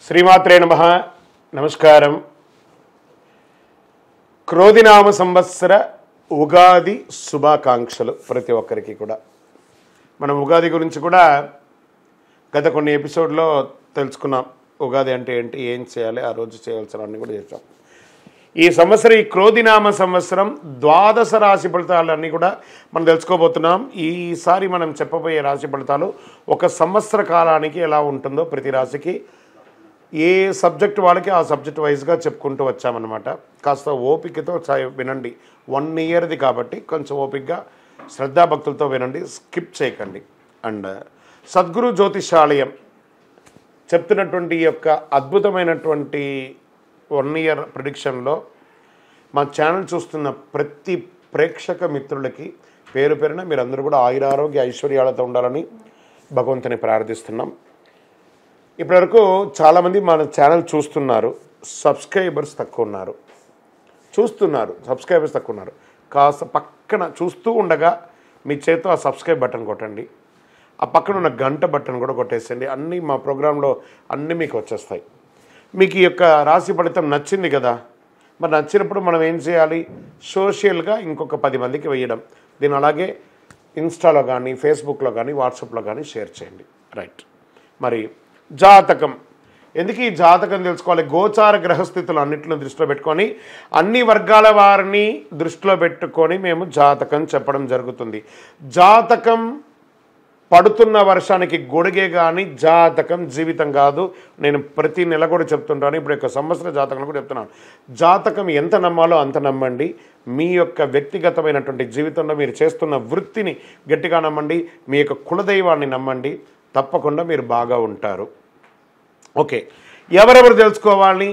శ్రీమాత్రే నమః. నమస్కారం. క్రోధినామ సంవత్సర ఉగాది శుభాకాంక్షలు ప్రతి ఒక్కరికి కూడా. మనం ఉగాది గురించి కూడా గత కొన్ని ఎపిసోడ్లో తెలుసుకున్నాం. ఉగాది అంటే ఏంటి, ఏం చేయాలి, ఆ రోజు చేయాల్సినవన్నీ కూడా చేస్తాం. ఈ సంవత్సరం ఈ క్రోధినామ సంవత్సరం ద్వాదశ రాశి ఫలితాలన్నీ కూడా మనం తెలుసుకోబోతున్నాం. ఈసారి మనం చెప్పబోయే రాశి ఫలితాలు ఒక సంవత్సర కాలానికి ఎలా ఉంటుందో ప్రతి రాశికి ఏ సబ్జెక్ట్ వాళ్ళకి ఆ సబ్జెక్ట్ వైజ్గా చెప్పుకుంటూ వచ్చామన్నమాట. కాస్త ఓపికతో వినండి. 1 ఇయర్ది కాబట్టి కొంచెం ఓపికగా శ్రద్ధాభక్తులతో వినండి, స్కిప్ చేయకండి. అండ్ సద్గురు జ్యోతిషాలయం చెప్తున్నటువంటి ఈ యొక్క అద్భుతమైనటువంటి 1 ఇయర్ ప్రిడిక్షన్లో మా ఛానల్ చూస్తున్న ప్రతి ప్రేక్షక మిత్రులకి పేరు పేరున మీరందరూ కూడా ఆయురారోగ్య ఐశ్వర్యాలతో ఉండాలని భగవంతుని ప్రార్థిస్తున్నాం. ఇప్పటివరకు చాలామంది మన ఛానల్ చూస్తున్నారు, సబ్స్క్రైబర్స్ తక్కువ ఉన్నారు. సబ్స్క్రైబర్స్ తక్కువ ఉన్నారు. కాస్త పక్కన చూస్తూ ఉండగా మీ చేతితో ఆ సబ్స్క్రైబ్ బటన్ కొట్టండి. ఆ పక్కన ఉన్న గంట బటన్ కూడా కొట్టేసండి. అన్నీ మా ప్రోగ్రాంలో అన్నీ మీకు వచ్చేస్తాయి. మీకు ఈ యొక్క రాశి ఫలితం నచ్చింది కదా, మరి నచ్చినప్పుడు మనం ఏం చేయాలి? సోషల్గా ఇంకొక 10 మందికి వేయడం. దీన్ని అలాగే ఇన్స్టాలో కానీ, ఫేస్బుక్లో కానీ, వాట్సాప్లో కానీ షేర్ చేయండి. రైట్. మరి జాతకం ఎందుకు ఈ జాతకం తెలుసుకోవాలి? గోచార గ్రహస్థితులు అన్నింటిని దృష్టిలో పెట్టుకొని అన్ని వర్గాల వారిని దృష్టిలో పెట్టుకొని మేము జాతకం చెప్పడం జరుగుతుంది. జాతకం పడుతున్న వర్షానికి గొడుగే కానీ జాతకం జీవితం కాదు. నేను ప్రతి నెల కూడా చెప్తుంటాను. ఇప్పుడు యొక్క సంవత్సర జాతకం కూడా చెప్తున్నాను. జాతకం ఎంత నమ్మాలో అంత నమ్మండి. మీ యొక్క వ్యక్తిగతమైనటువంటి జీవితంలో మీరు చేస్తున్న వృత్తిని గట్టిగా నమ్మండి. మీ యొక్క కులదైవాన్ని నమ్మండి. తప్పకుండా మీరు బాగా ఉంటారు. ఓకే, ఎవరెవరు తెలుసుకోవాలి?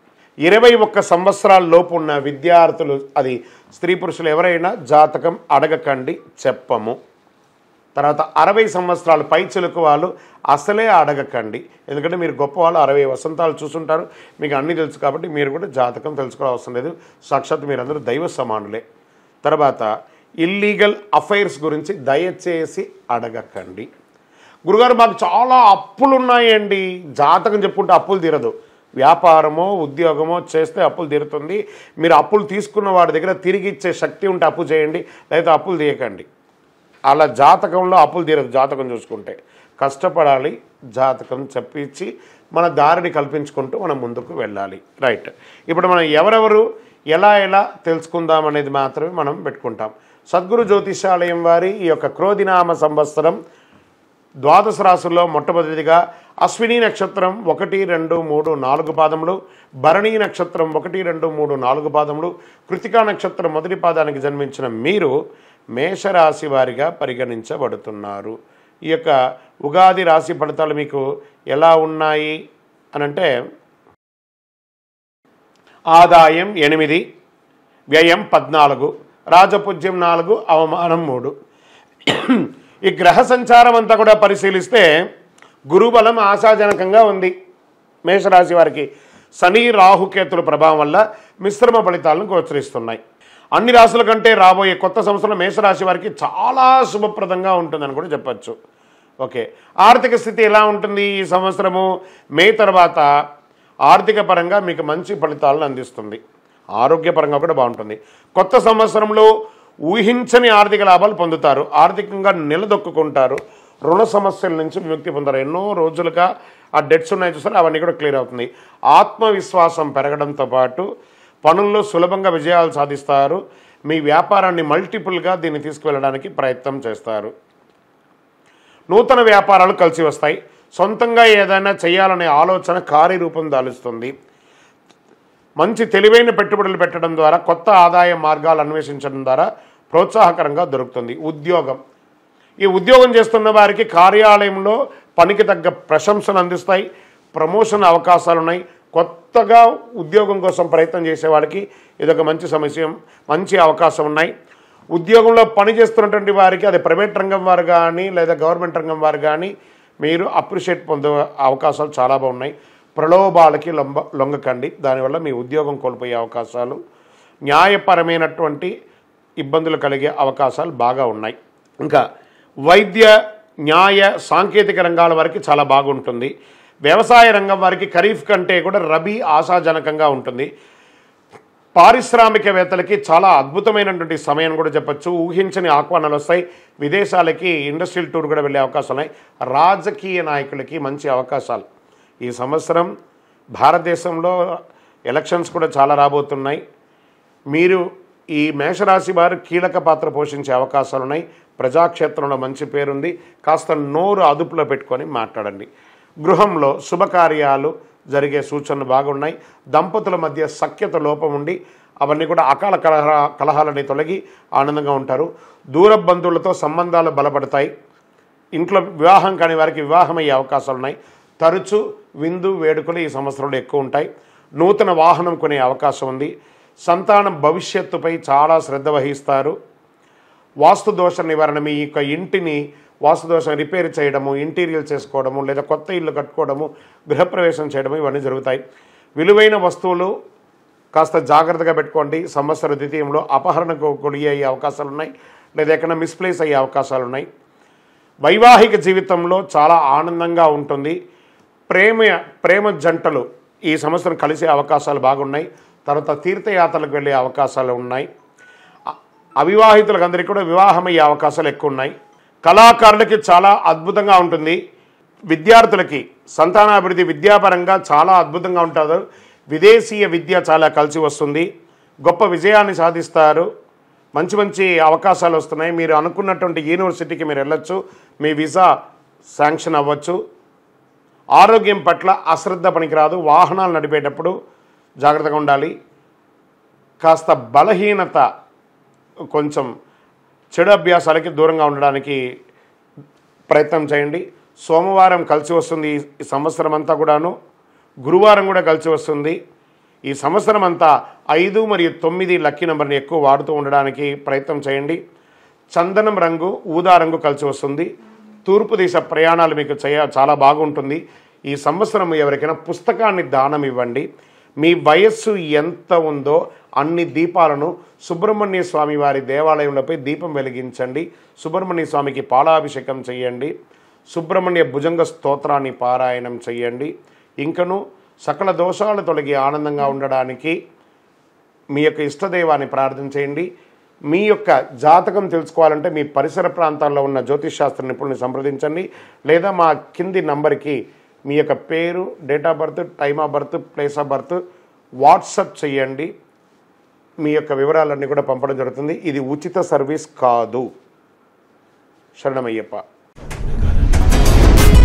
21 సంవత్సరాల లోపు ఉన్న విద్యార్థులు, అది స్త్రీ పురుషులు ఎవరైనా జాతకం అడగకండి, చెప్పము. తర్వాత 60 సంవత్సరాలు పైచిలుకు వాళ్ళు అసలే అడగకండి. ఎందుకంటే మీరు గొప్పవాళ్ళు, 60 వసంతాలు చూసుంటారు, మీకు అన్నీ తెలుసు కాబట్టి మీరు కూడా జాతకం తెలుసుకోవాల్సిన లేదు. సాక్షాత్ మీరందరూ దైవ సమానులే. తర్వాత ఇల్లీగల్ అఫైర్స్ గురించి దయచేసి అడగకండి. గురుగారు మాకు చాలా అప్పులు ఉన్నాయండి. జాతకం చెప్పుకుంటే అప్పులు తీరదు. వ్యాపారమో ఉద్యోగమో చేస్తే అప్పులు తీరుతుంది. మీరు అప్పులు తీసుకున్న వాడి దగ్గర తిరిగి ఇచ్చే శక్తి ఉంటే అప్పు చేయండి, లేకపోతే అప్పులు తీయకండి. అలా జాతకంలో అప్పులు తీరదు. జాతకం చూసుకుంటే కష్టపడాలి. జాతకం చెప్పించి మన దారిని కల్పించుకుంటూ మనం ముందుకు వెళ్ళాలి. రైట్. ఇప్పుడు మనం ఎవరెవరు ఎలా తెలుసుకుందాం అనేది మాత్రమే మనం పెట్టుకుంటాం. సద్గురు జ్యోతిషాలయం వారి ఈ యొక్క క్రోధినామ సంవత్సరం ద్వాదశ రాశుల్లో మొట్టమొదటిగా అశ్విని నక్షత్రం 1, 2, 3, 4 పాదములు, భరణీ నక్షత్రం 1, 2, 3, 4 పాదములు, కృతికా నక్షత్రం మొదటి పాదానికి జన్మించిన మీరు మేషరాశి వారిగా పరిగణించబడుతున్నారు. ఈ యొక్క ఉగాది రాశి ఫలితాలు మీకు ఎలా ఉన్నాయి అనంటే, ఆదాయం 8, వ్యయం 14, రాజపూజ్యం 4, అవమానం 3. ఈ గ్రహ సంచారం అంతా కూడా పరిశీలిస్తే గురుబలం ఆశాజనకంగా ఉంది మేషరాశి వారికి. శని రాహుకేతుల ప్రభావం వల్ల మిశ్రమ ఫలితాలను గోచరిస్తున్నాయి. అన్ని రాశుల కంటే రాబోయే కొత్త సంవత్సరం మేషరాశి వారికి చాలా శుభప్రదంగా ఉంటుందని కూడా చెప్పచ్చు. ఓకే, ఆర్థిక స్థితి ఎలా ఉంటుంది? ఈ సంవత్సరము మే తర్వాత ఆర్థిక పరంగా మీకు మంచి ఫలితాలను అందిస్తుంది. ఆరోగ్యపరంగా కూడా బాగుంటుంది. కొత్త సంవత్సరంలో ఊహించని ఆర్థిక లాభాలు పొందుతారు. ఆర్థికంగా నిలదొక్కుంటారు. రుణ సమస్యల నుంచి విముక్తి పొందారు. ఎన్నో రోజులుగా ఆ డెట్స్ ఉన్నాయి చూసారు, అవన్నీ కూడా క్లియర్ అవుతుంది. ఆత్మవిశ్వాసం పెరగడంతో పాటు పనుల్లో సులభంగా విజయాలు సాధిస్తారు. మీ వ్యాపారాన్ని మల్టిపుల్గా దీన్ని తీసుకువెళ్ళడానికి ప్రయత్నం చేస్తారు. నూతన వ్యాపారాలు కలిసి వస్తాయి. సొంతంగా ఏదైనా చేయాలనే ఆలోచన కార్యరూపం దాలుస్తుంది. మంచి తెలివైన పెట్టుబడులు పెట్టడం ద్వారా, కొత్త ఆదాయ మార్గాలు అన్వేషించడం ద్వారా ప్రోత్సాహకరంగా దొరుకుతుంది. ఉద్యోగం, ఈ ఉద్యోగం చేస్తున్న వారికి కార్యాలయంలో పనికి తగ్గ ప్రశంసలు అందిస్తాయి. ప్రమోషన్ అవకాశాలు ఉన్నాయి. కొత్తగా ఉద్యోగం కోసం ప్రయత్నం చేసేవాడికి ఇదొక మంచి సమస్య, మంచి అవకాశం ఉన్నాయి. ఉద్యోగంలో పనిచేస్తున్నటువంటి వారికి, అది ప్రైవేట్ రంగం వారు కానీ లేదా గవర్నమెంట్ రంగం వారు కానీ, మీరు అప్రిషియేట్ పొందే అవకాశాలు చాలా బాగున్నాయి. ప్రలోభాలకి లొంగకండి. దానివల్ల మీ ఉద్యోగం కోల్పోయే అవకాశాలు, న్యాయపరమైనటువంటి ఇబ్బందులు కలిగే అవకాశాలు బాగా ఉన్నాయి. ఇంకా వైద్య, న్యాయ, సాంకేతిక రంగాల వరకు చాలా బాగుంటుంది. వ్యవసాయ రంగం వారికి ఖరీఫ్ కంటే కూడా రబీ ఆశాజనకంగా ఉంటుంది. పారిశ్రామికవేత్తలకి చాలా అద్భుతమైనటువంటి సమయం కూడా చెప్పచ్చు. ఊహించని ఆహ్వానాలు వస్తాయి. విదేశాలకి ఇండస్ట్రియల్ టూర్ కూడా వెళ్ళే అవకాశాలు ఉన్నాయి. రాజకీయ నాయకులకి మంచి అవకాశాలు. ఈ సంవత్సరం భారతదేశంలో ఎలక్షన్స్ కూడా చాలా రాబోతున్నాయి. మీరు ఈ మేషరాశి వారు కీలక పాత్ర పోషించే అవకాశాలు ఉన్నాయి. ప్రజాక్షేత్రంలో మంచి పేరుంది. కాస్త నోరు అదుపులో పెట్టుకొని మాట్లాడండి. గృహంలో శుభకార్యాలు జరిగే సూచనలు బాగున్నాయి. దంపతుల మధ్య సఖ్యత లోపం ఉండి అవన్నీ కూడా అకాల కలహాలని తొలగి ఆనందంగా ఉంటారు. దూర బంధువులతో సంబంధాలు బలపడతాయి. ఇంట్లో వివాహం కాని వారికి వివాహం అయ్యే అవకాశాలు ఉన్నాయి. తరచూ విందు వేడుకలు ఈ సంవత్సరంలో ఎక్కువ ఉంటాయి. నూతన వాహనం కొనే అవకాశం ఉంది. సంతానం భవిష్యత్తుపై చాలా శ్రద్ధ వహిస్తారు. వాస్తు దోష నివారణ, మీ యొక్క ఇంటిని వాస్తుదోషం రిపేర్ చేయడము, ఇంటీరియర్ చేసుకోవడము, లేదా కొత్త ఇల్లు కట్టుకోవడము, గృహప్రవేశం చేయడము ఇవన్నీ జరుగుతాయి. విలువైన వస్తువులు కాస్త జాగ్రత్తగా పెట్టుకోండి. సంవత్సర ద్వితీయంలో అపహరణకు గురి అయ్యే అవకాశాలు ఉన్నాయి, లేదా ఎక్కడైనా మిస్ప్లేస్ అయ్యే అవకాశాలు ఉన్నాయి. వైవాహిక జీవితంలో చాలా ఆనందంగా ఉంటుంది. ప్రేమ జంటలు ఈ సంవత్సరం కలిసే అవకాశాలు బాగున్నాయి. తర్వాత తీర్థయాత్రలకు వెళ్ళే అవకాశాలు ఉన్నాయి. అవివాహితులకు అందరికీ కూడా వివాహం అయ్యే అవకాశాలు ఎక్కువ ఉన్నాయి. కళాకారులకి చాలా అద్భుతంగా ఉంటుంది. విద్యార్థులకి సంతానాభివృద్ధి విద్యాపరంగా చాలా అద్భుతంగా ఉంటారు. విదేశీయ విద్య చాలా కలిసి వస్తుంది. గొప్ప విజయాన్ని సాధిస్తారు. మంచి మంచి అవకాశాలు వస్తున్నాయి. మీరు అనుకున్నటువంటి యూనివర్సిటీకి మీరు వెళ్ళొచ్చు. మీ వీసా శాంక్షన్ అవ్వచ్చు. ఆరోగ్యం పట్ల అశ్రద్ధ పనికిరాదు. వాహనాలు నడిపేటప్పుడు జాగ్రత్తగా ఉండాలి. కాస్త బలహీనత, కొంచెం చెడు అభ్యాసాలకి దూరంగా ఉండడానికి ప్రయత్నం చేయండి. సోమవారం కలిసి వస్తుంది ఈ సంవత్సరం అంతా కూడాను. గురువారం కూడా కలిసి వస్తుంది. ఈ సంవత్సరం అంతా 5 మరియు 9 లక్కీ నెంబర్ని ఎక్కువ వాడుతూ ఉండడానికి ప్రయత్నం చేయండి. చందనం రంగు, ఊదా రంగు కలిసి వస్తుంది. తూర్పు దిశ ప్రయాణాలు మీకు చాలా బాగుంటుంది. ఈ సంవత్సరం ఎవరికైనా పుస్తకాన్ని దానం ఇవ్వండి. మీ వయస్సు ఎంత ఉందో అన్ని దీపాలను సుబ్రహ్మణ్య స్వామి వారి దేవాలయంలోపై దీపం వెలిగించండి. సుబ్రహ్మణ్య స్వామికి పాలాభిషేకం చేయండి. సుబ్రహ్మణ్య భుజంగ స్తోత్రాన్ని పారాయణం చేయండి. ఇంకను సకల దోషాలు తొలగి ఆనందంగా ఉండడానికి మీ యొక్క ఇష్టదైవాన్ని ప్రార్థన చేయండి. మీ యొక్క జాతకం తెలుసుకోవాలంటే మీ పరిసర ప్రాంతాల్లో ఉన్న జ్యోతిష్ శాస్త్ర నిపుణుల్ని సంప్రదించండి. లేదా మా కింది నంబర్కి మీ యొక్క పేరు, date of birth, time of birth, place of birth WhatsApp చేయండి. మీ యొక్క వివరాలన్నీ కూడా పంపడం జరుగుతుంది. ఇది ఉచిత సర్వీస్ కాదు. శరణమయ్యప్ప.